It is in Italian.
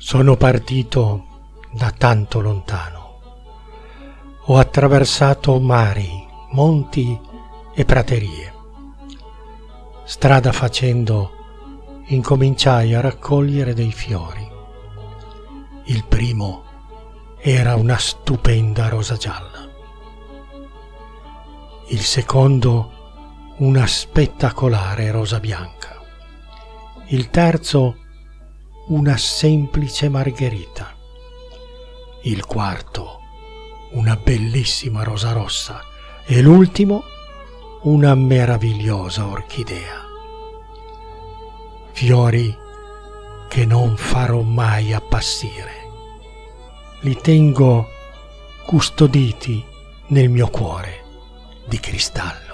Sono partito da tanto lontano. Ho attraversato mari, monti e praterie. Strada facendo, incominciai a raccogliere dei fiori. Il primo era una stupenda rosa gialla. Il secondo una spettacolare rosa bianca. Il terzo una semplice margherita. Il quarto una bellissima rosa rossa e l'ultimo una meravigliosa orchidea. Fiori che non farò mai appassire. Li tengo custoditi nel mio cuore di cristallo.